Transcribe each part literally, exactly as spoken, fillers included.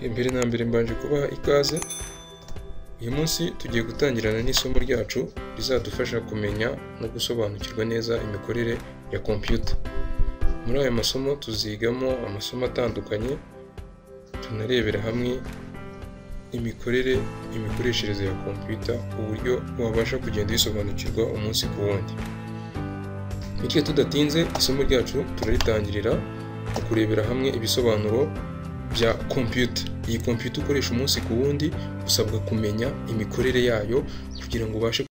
Imbere na mbere mbanje kubaha ikaze. Uyu munsi tugiye gutangirana n'isomo ryacu rizadufasha kumenya no gusobanukirwa neza imikorere ya computer. Muri aya masomo tuzigamo amasomo atandukanye, tunarebera hamwe imikorere imikoreshereze ya computer, uburyo wabasha kugenda uyisobanukirwa umunsi ku wundi. Bityo tudatinze, isomo ryacu turaritangirira mu kurebera hamwe ibisobanuro bya computer. Iyi computer ukoresha umunsi ku wundi usabwa kumenya imikorere yayo kugira ngo ubashe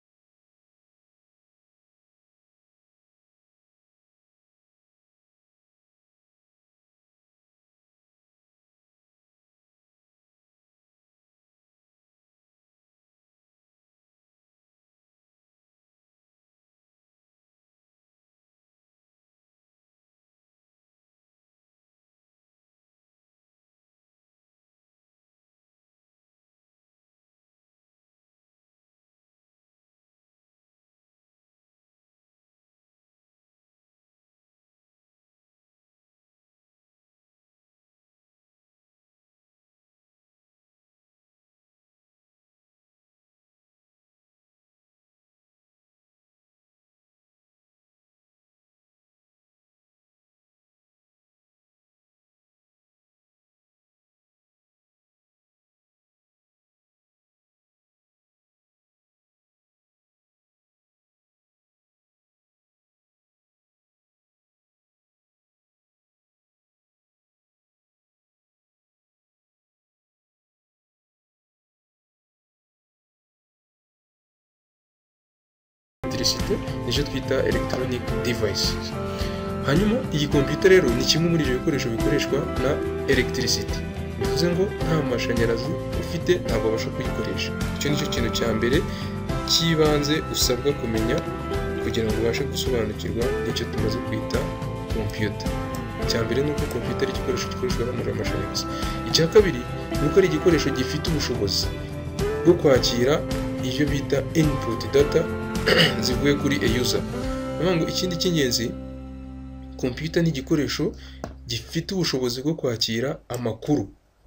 electricity, nicyo twita electronic devices. Hanyuma iyi computer rero ni kimwe muri ibyo bikoresho bikoreshwa na electricity. Bivuze ngo nta mashanyarazi ufite ntabwo ubasha kuyikoresha. Icyo nicyo kintu cya mbere cy'ibanze usabwa kumenya kugira ngo ubashe gusobanukirwa n'icyo tumaze kwita computer. Icya mbere ni uko computer ari igikoresho gikoreshwa n'umuriro w'amashanyarazi. Icya kabiri ni uko ari igikoresho gifite ubushobozi bwo kwakira iyo bita input data zivuye kuri a user. Ngo ikindi cy'ingenzi, computer ni igikoresho gifite ubushobozi bwo kwakira amakuru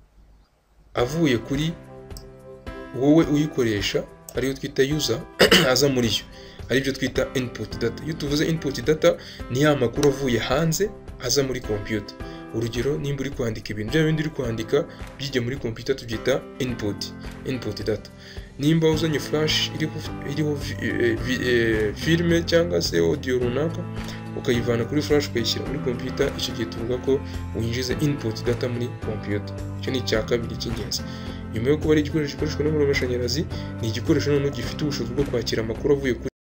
avuye kuri wowe uyikoresha, ariyo twita user, aza muri yo, aribyo twita input data. Iyo tuvuze input data ni ya makuru avuye hanze aza muri computer. Urugero, nimba uri kwandika ibintu bya bindi uri kwandika bijye muri computer tubyita input input data. Nimba uzanye flash iriho iriho filme cyangwa se audio runaka ukayivana kuri flash ukayishyira muri computer, icyo gihe tuvuga ko winjiza input data muri computer. Icyo ni icya kabiri cy'ingenzi. Nyuma yo kuba ari igikoresho gikoreshwa n'umuriro w'amashanyarazi, ni igikoresho noneho gifite ubushobozi bwo kwakira amakuru avuye kuri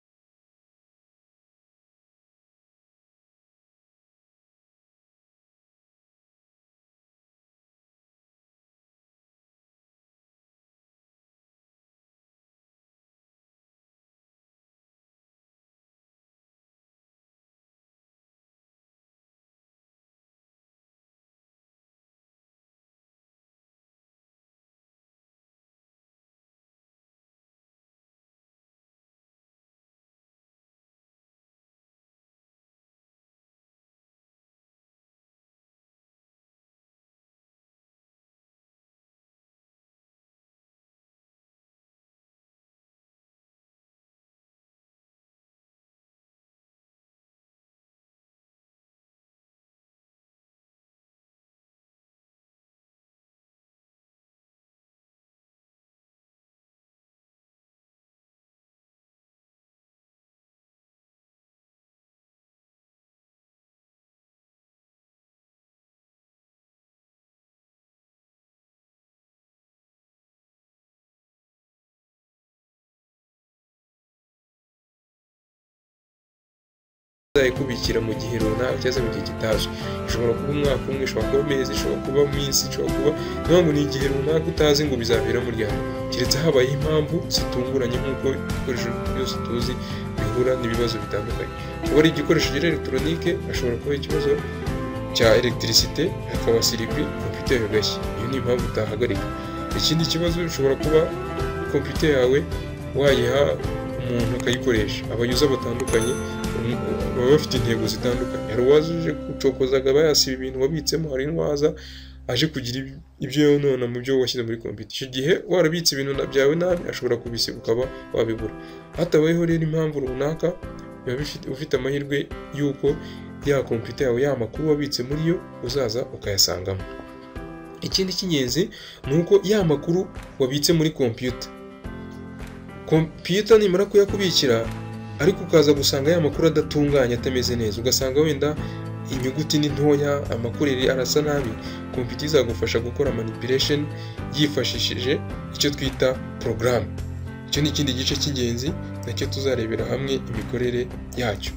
kubikira mu gihe runaka cyangwa mu gihe kitazwi. Ishobora kuba umwaka umwe, ishobora kuba amezi, ishobora kuba iminsi, ishobora kuba ntabwo ni igihe runaka utazi ngo bizabera mu ryari, keretse habaye impamvu zitunguranye nk'uko ibikoresho byose tuzi bihura n'ibibazo bitandukanye. Kuba ari igikoresho cya electronique, ashobora kuba ikibazo cya electricité, hakaba circuit, computer igashya. Iyo ni impamvu utahagarika. Ikindi kibazo ushobora kuba computer yawe wayiha umuntu akayikoresha. Abayuza batandukanye baba bafite intego zitandukanye. Hari uwaje gucokozaga bayasiba ibintu wabitsemo, hari n'uwaza aje kugira ibyo yonona mu byo washyize muri computer. Icyo gihe warabitse ibintu byawe nabi ashobora kubisiba ukaba wabibura. Hatabayeho rero impamvu runaka, biba bifite ufite amahirwe y'uko ya computer yawe ya makuru wabitse muri yo uzaza ukayasangamo. Ikindi cy'ingenzi ni uko ya makuru wabitse muri computer computer nimara kuyakubikira ariko ukaza gusanga ya makuru adatunganye atameze neza, ugasanga wenda inyuguti ni ntoya, amakureri arasa nabi, computer izagufasha gukora manipulation yifashishije icyo twita program. Icyo ni ikindi gice cy'ingenzi nacyo tuzarebera hamwe imikorere yacyo.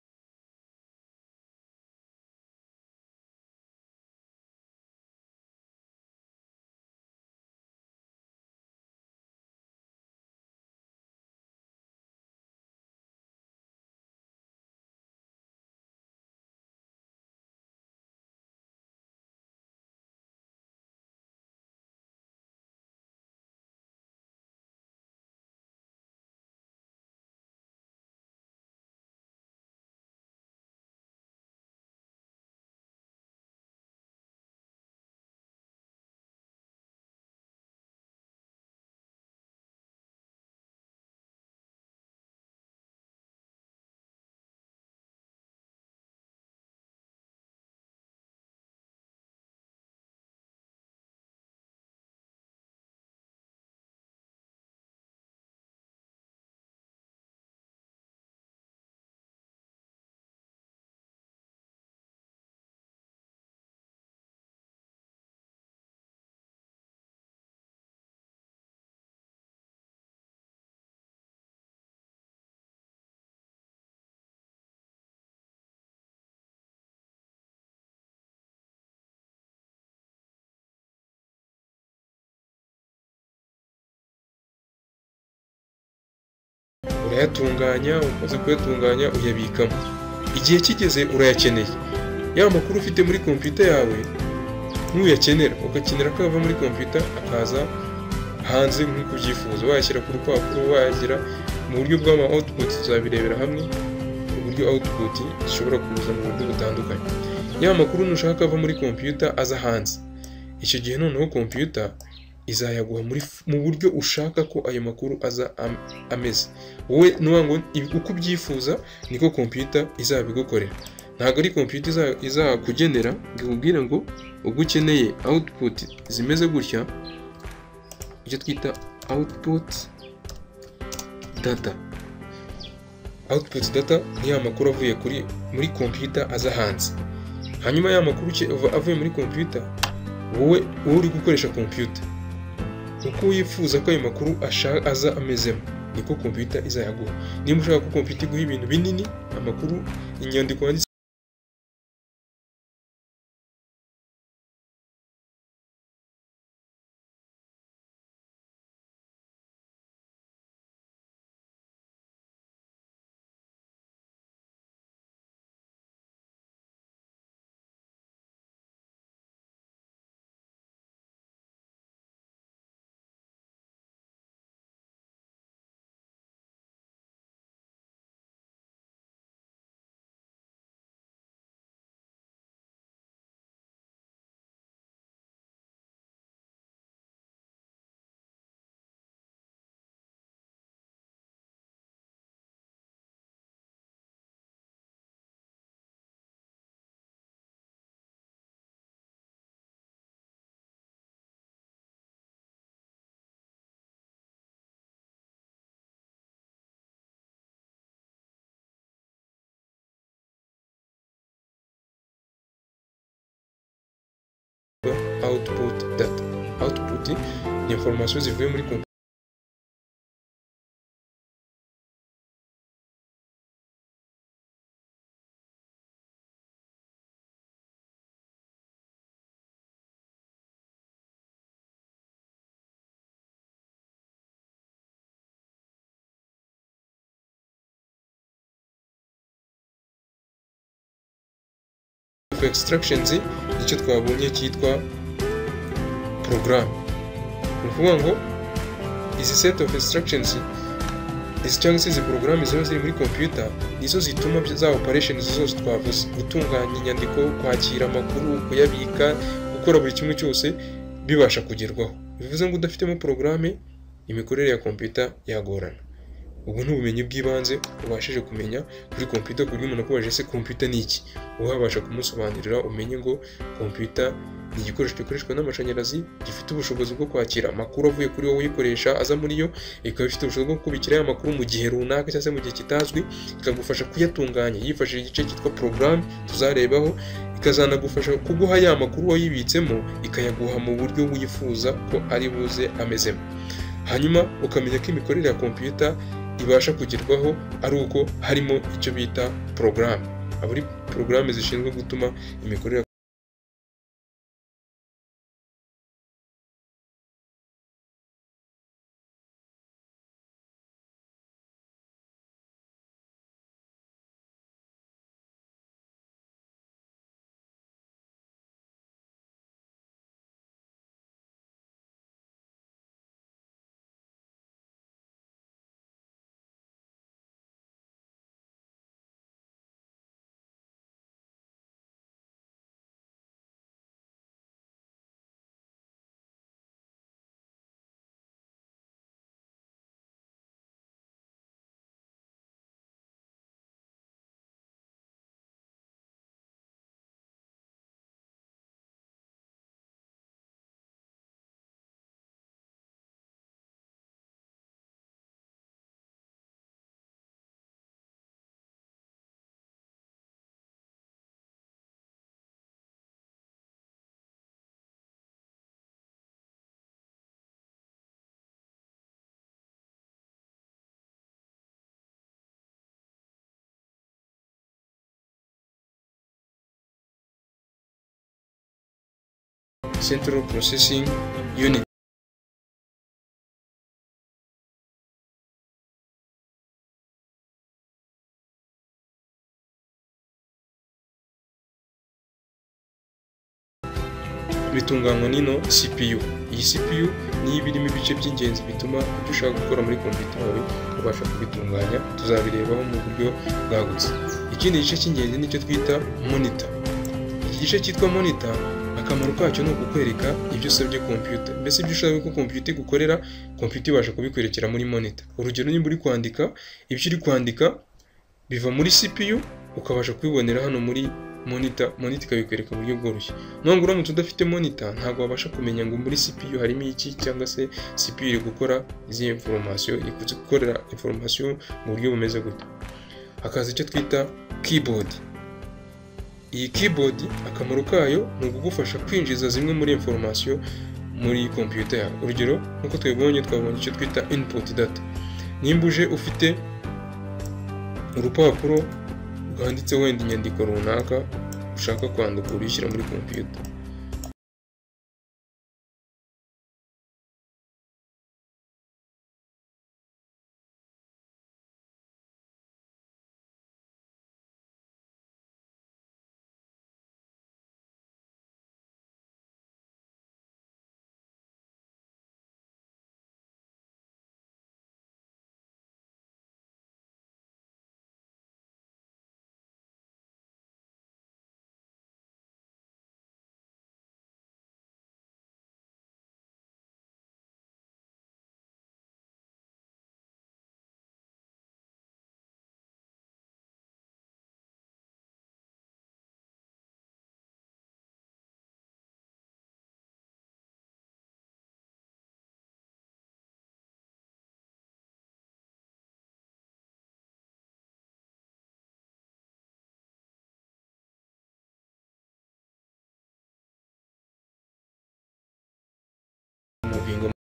Urayatunganya, umaze kuyatunganya uyabikamo. Igihe kigeze urayakeneye, ya makuru ufite muri computer yawe ntuyakenera, ugakenera ko ava muri computer akaza hanze nk'uko ubyifuza, wayashyira ku rupapuro, wayashyira mu buryo bw'ama output. Tuzabirebera hamwe uburyo output ishobora kuza mu buryo butandukanye. Ya makuru nushaka ava muri computer aza hanze, icyo gihe noneho computer izayaguha muri mu buryo ushaka ko ayo makuru aza am, ameze. Wowe nuwango uko ubyifuza niko computer izabigukorera. Ntabwo ari computer izakugenera ngikubwira ngo ubwo ukeneye output zimeze gutya, icyo twita output data. Output data ni ya makuru avuye kuri muri computer aza hanze. Hanyuma ya makuru avuye muri computer, wowe uri gukoresha computer uko wifuza ko ayo makuru aza amezemo niko computer izayaguha. Niba ushaka ko computer iguha ibintu binini, amakuru, inyandiko wanditse output data. Output ni information zivuye muri computer. Extractions icyo twabonye cyitwa program. Ukuvuga ngo izi set of instructions, izi cyangwa se izi program ziba ziri muri computer nizo zituma za operations zose twavuze: gutunganya inyandiko, kwakira amakuru, kuyabika, gukora gukora buri kimwe cyose bibasha kugerwaho. Bivuze ngo udafitemo porogaramu imikorere ya computer yagorana. Ubu ni ubumenyi bw'ibanze ubashije kumenya kuri computer, ku buryo umuntu akubaje se computer ni iki, wabasha kumusobanurira umenye ngo computer ni igikoresho gikoreshwa n'amashanyarazi gifite ubushobozi bwo kwakira amakuru avuye kuri wowe uyikoresha aza muri yo, ikaba ifite ubushobozi bwo kubikira aya makuru mu gihe runaka cyangwa se mu gihe kitazwi, ikagufasha kuyatunganya yifashishije igice cyitwa porogaramu tuzarebaho, ikazanagufasha kuguha ya makuru wayibitsemo ikayaguha mu buryo wifuza ko ari buze amezemo. Hanyuma ukamenya ko imikorere ya computer ibasha kugerwaho ari uko harimo icyo bita porogaramu. Aba ari porogaramu zishinzwe gutuma imikorere Central Processing Unit. Bitunganywa n'ino C P U. Iyi C P U niyo birimo ibice by'ingenzi bituma ibyo ushaka gukora muri computer yawe ubasha kubitunganya, tuzabirebaho mu buryo bwagutse. Ikindi gice cy'ingenzi nicyo twita monitor. Iki gice cyitwa monitor akamaro kacyo ni ukukwereka ibyo usabye computer, mbese ibyo ushaka ko computer igukorera, computer ibasha kubikwerekera muri monitor. Urugero, niba uri kwandika, ibyo uri kwandika biva muri C P U ukabasha kubibonera hano muri monitor, monitor ikabikwereka mu buryo bworoshye. Nubwo uramutse udafite monitor ntabwo wabasha kumenya ngo muri C P U harimo iki, cyangwa se C P U iri gukora izi information, iri gukorera information mu buryo bumeze gute. Hakaza icyo twita keyboard. Iyi keyboard akamaro kayo ni ukugufasha kwinjiza zimwe muri information muri computer yawe. Urugero, nkuko twabonye twabonye icyo twita input data. Nimba uje ufite urupapuro rwanditseho wenda inyandiko runaka ushaka kwandika urishyira muri computer, moving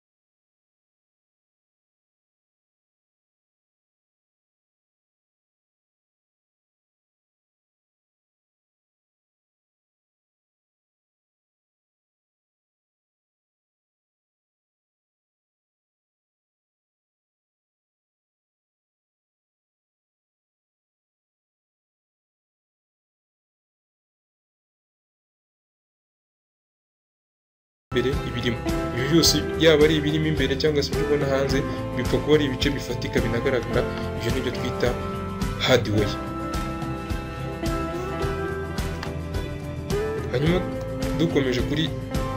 imbere ibirimo. Ibi byose yaba ari ibirimo imbere cyangwa se ibyo ubona hanze bipfa kuba ari ibice bifatika binagaragara. Ibyo nibyo twita hardware. Hanyuma dukomeje kuri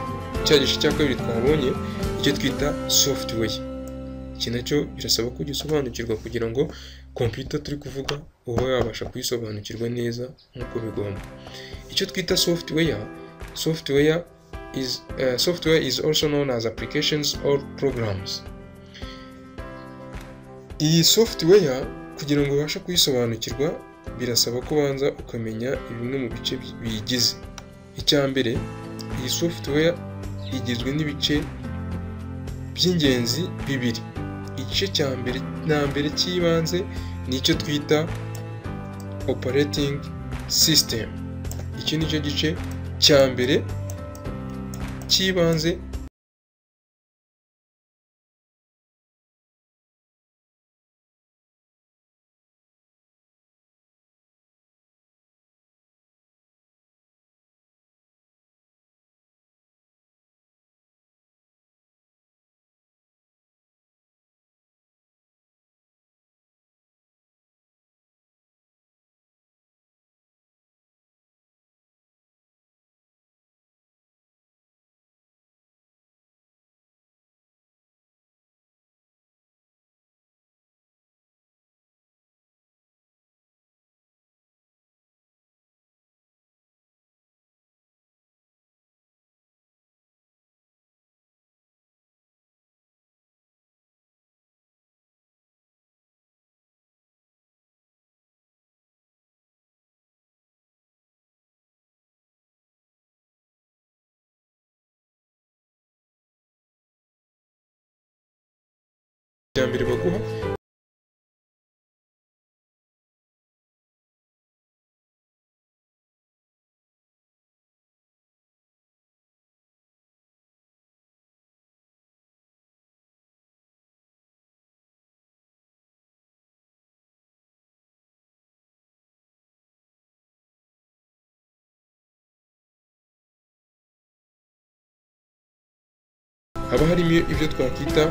cya gice cya kabiri twabonye icyo twita software. Iki nacyo birasaba ko gisobanukirwa kugira ngo computer turi kuvuga uba yabasha kuyisobanukirwa neza nk'uko bigomba. Icyo twita software, software is uh, software is also known as applications or programs. Iyi software kugira ngo ubashe kuyisobanukirwa birasaba ko banza ukamenya bimwe mu bice biyigize. Icya mbere, iyi software igizwe n'ibice by'ingenzi bibiri. Igice cya mbere na mbere cy'ibanze ni icyo twita operating system. Iki ni cyo gice cya mbere cy'ibanze cya mbere baguha haba harimo ibyo twakwita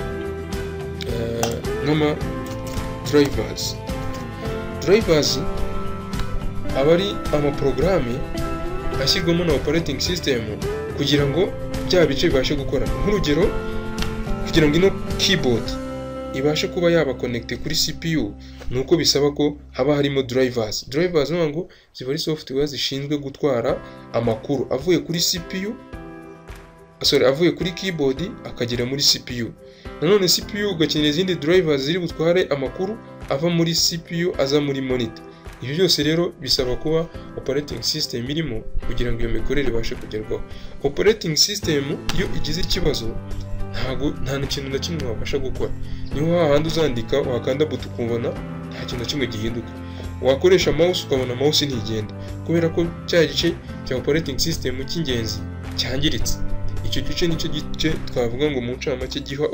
nk'ama drivers. Drivers aba ari amaporogaramu ashyirwamo na operating system kugira ngo bya bice bibashe gukora. Nk'urugero, kugira ngo ino keyboard ibashe kuba yaba connected kuri C P U, nuko bisaba ko haba harimo drivers. Drivers ni ngo ziba ari software zishinzwe gutwara amakuru avuye kuri C P U, sorry, avuye kuri keyboard akagera muri C P U. Nanone C P U ugakenera izindi drivers ziri butware amakuru ava muri C P U aza muri monitor. Ibi byose rero bisaba kuba operating system irimo kugira ngo iyo mikorere ibashe kugerwaho. Operating system iyo igize ikibazo ntago nta kintu na kimwe wabasha gukora. Niho hahandi uzandika wakanda buto ukubona nta kintu na kimwe gihinduka. Wakoresha mouse ukabona mouse ntigenda kubera ko cya gice cya operating system cy'ingenzi cyangiritse. Icyo gice nicyo gice twavuga ngo mu ncamake giha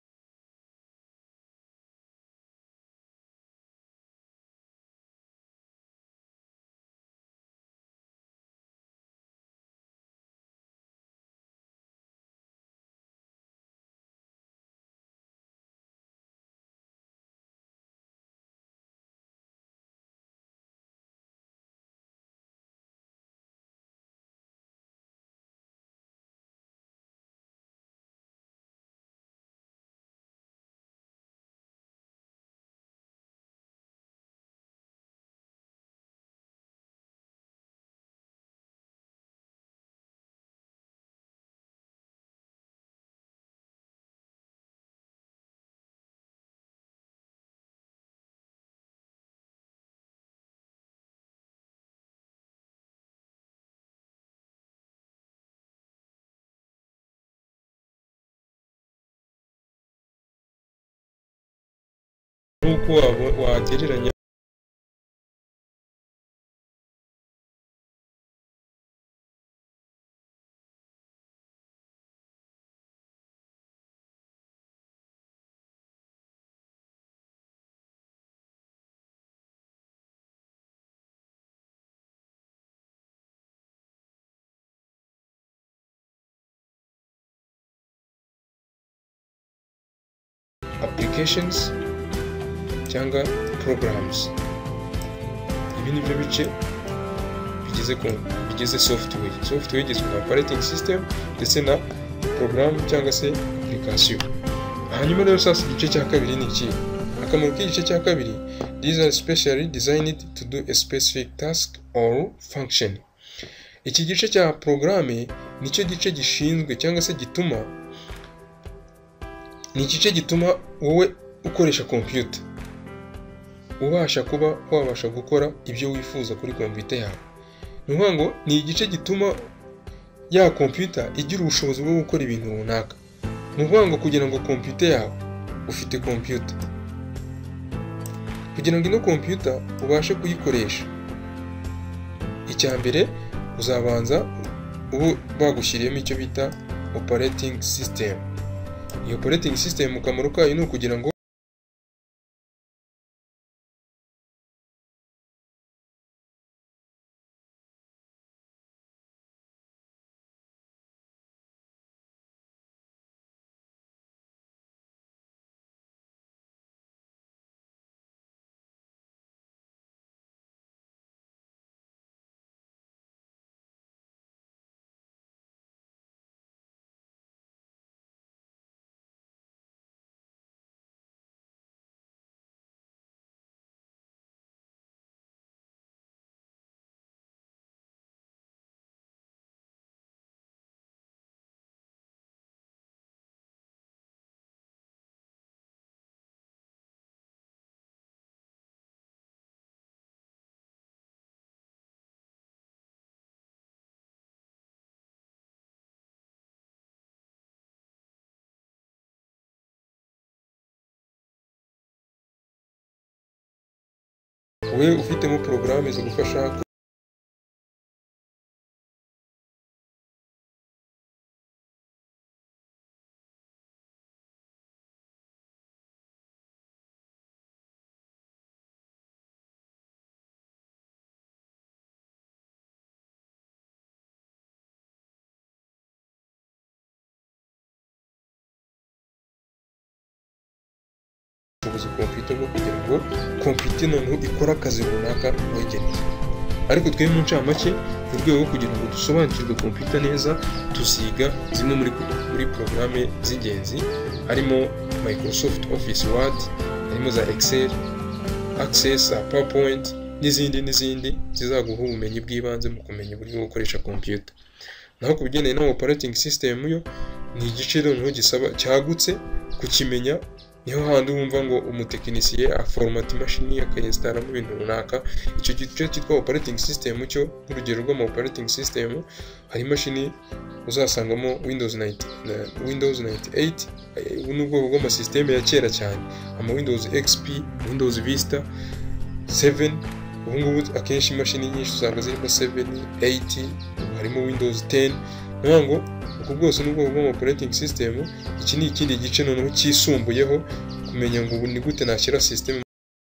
nk'uko wagereranya applications cyangwa programs. Ibi ni byo bice bigize zigize software. Software igizwe na operating system ndetse na porogaramu cyangwa se application. Hanyuma rero sasa igice cya kabiri ni iki? Akamaro k'igice cya kabiri, these are specially designed to do a specific task or function. Iki gice cya porogaramu nicyo gice gishinzwe cyangwa se gituma ni igice gituma wowe ukoresha computer ubasha kuba wabasha gukora ibyo wifuza kuri computer yawe. Ni ukuvuga ngo ni igice gituma ya computer igira ubushobozi bwo gukora ibintu runaka. Ni ukuvuga ngo kugira ngo computer yawe ufite computer, kugira ngo ino computer ubashe kuyikoresha, icya mbere uzabanza ubu bagushyiriyemo icyo bita operating system. Iyo operating system mu kamaro kayo ni ukugira ngo we ufitemo porogaramu zigufasha ubuze computer bwo kugira ngo computer noneho ikora akazi runaka wageneye. Ariko twe mu ncamake mu rwego kugira ngo dusobanukirwe computer neza, tuziga zimwe muri muri programme z'ingenzi harimo Microsoft Office Word, harimo za Excel, Access, PowerPoint n'izindi n'izindi zizaguha ubumenyi bw'ibanze mu kumenya uburyo bwo gukoresha computer. Naho kubigeneye na operating system yo ni igice noneho gisaba cyagutse kukimenya. Niho handi wumva ngo umutekinisiye aformat imashini akayinstalira mu bintu runaka. Icyo gice cyitwa operating system cyo urugero rw'ama operating system, hari imashini uzasangamo Windows ninety, Windows ninety-eight, n'ubwo bw'ama system ya kera cyane, ama Windows X P, Windows Vista seven. Ubu ngubu akenshi imashini nyinshi usanga zirimo seven, eight, harimo Windows ten. Nango uko bwose n'ubwo bw'ama operating system, iki ni ikindi gice noneho cyisumbuyeho kumenya ngo ni gute nashyira system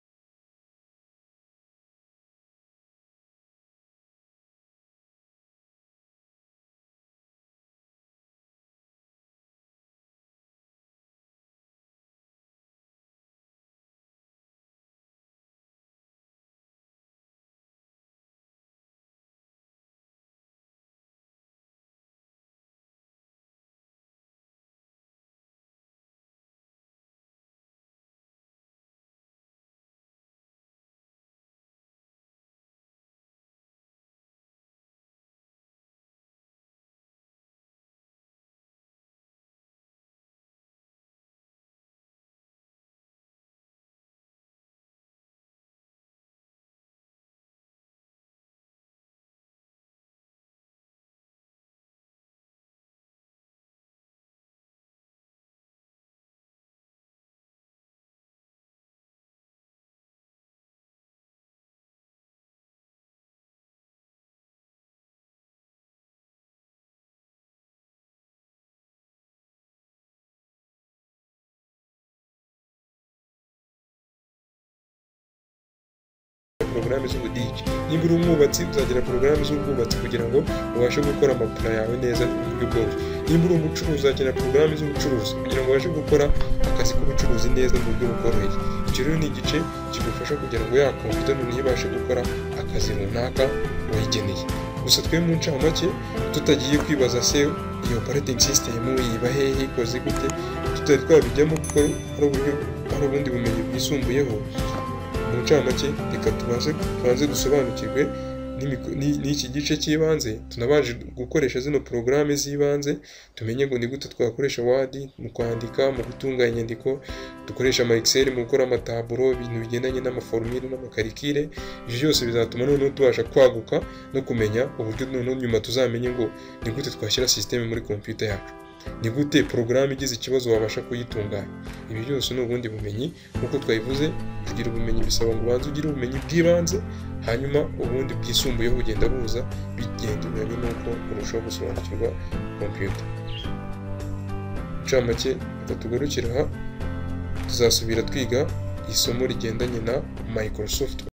porogaramu z'ubudigi. Niba uri umwubatsi uzagira porogaramu z'ubwubatsi kugira ngo ubashe gukora amapula yawe neza mu buryo bworoshye. Niba uri umucuruzi uzagira porogaramu z'ubucuruzi kugira ngo ubashe gukora akazi k'ubucuruzi neza mu buryo bukoroheye. Icyo rero ni igice kigufasha kugira ngo ya computer noneho ibashe gukora akazi runaka wayigeneye. gusa twe mu ncamake tutagiye kwibaza se iyo operating system iba hehe ikoze gute, tutari twabijyamo kuko ari uburyo ari ubundi bumenyi bwisumbuyeho. Mu ncamake reka tubanze tubanze dusobanukirwe n'iki gice cy'ibanze, tunabanje gukoresha zino porogaramu z'ibanze, tumenye ngo ni gute twakoresha Word mu kwandika, mu gutunganya inyandiko, dukoresha ama Excel mu gukora amataburo, ibintu bigendanye n'amaformule n'amakarikire. Ibyo byose bizatuma noneho tubasha kwaguka no kumenya uburyo noneho nyuma tuzamenye ngo ni gute twashyira system muri computer yacu, ni gute porogaramu igize ikibazo wabasha kuyitunganya. Ibi byose ni ubundi bumenyi, nk'uko twabivuze, kugira ubumenyi bisaba ngo ubanze ugire ubumenyi bw'ibanze, hanyuma ubundi bwisumbuyeho bugenda buza bigendanye n'uko urushaho gusobanukirwa computer. Ncamake reka tugarukire aha, tuzasubira twiga isomo rigendanye na Microsoft